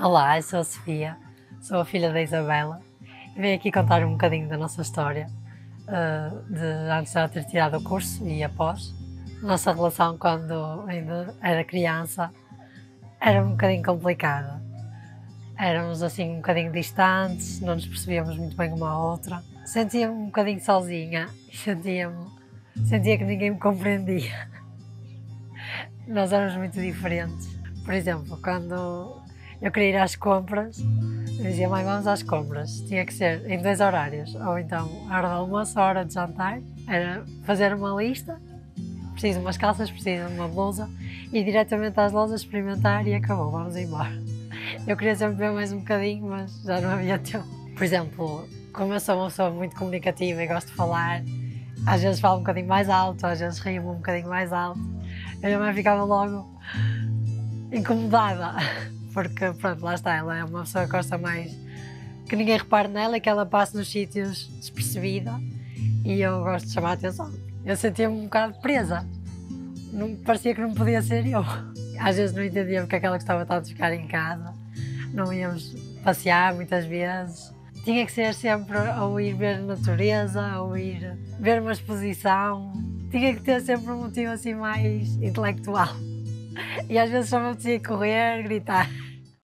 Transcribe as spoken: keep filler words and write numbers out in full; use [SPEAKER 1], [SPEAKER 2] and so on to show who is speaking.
[SPEAKER 1] Olá, eu sou a Sofia, sou a filha da Isabela e venho aqui contar um bocadinho da nossa história, uh, de antes de ela ter tirado o curso e após. Nossa relação quando ainda era criança era um bocadinho complicada. Éramos assim um bocadinho distantes, não nos percebíamos muito bem uma à outra. Sentia-me um bocadinho sozinha e sentia-me, sentia que ninguém me compreendia. Nós éramos muito diferentes. Por exemplo, quando eu queria ir às compras, eu dizia: mãe, vamos às compras. Tinha que ser em dois horários, ou então a hora do almoço, a hora de jantar. Era fazer uma lista, preciso de umas calças, preciso de uma blusa, e ir diretamente às lojas experimentar e acabou, vamos embora. Eu queria sempre ver mais um bocadinho, mas já não havia tempo. Por exemplo, como eu sou uma pessoa muito comunicativa e gosto de falar, às vezes falo um bocadinho mais alto, às vezes rio-me um bocadinho mais alto. A minha mãe ficava logo incomodada, porque pronto, lá está, ela é uma pessoa que gosta mais que ninguém repare nela e que ela passe nos sítios despercebida, e eu gosto de chamar a atenção. Eu sentia-me um bocado presa, não, parecia que não podia ser eu. Às vezes não entendia porque é que ela gostava tanto de ficar em casa, não íamos passear muitas vezes. Tinha que ser sempre ou ir ver natureza, ou ir ver uma exposição. Tinha que ter sempre um motivo assim mais intelectual. E às vezes só me apetecia correr, gritar.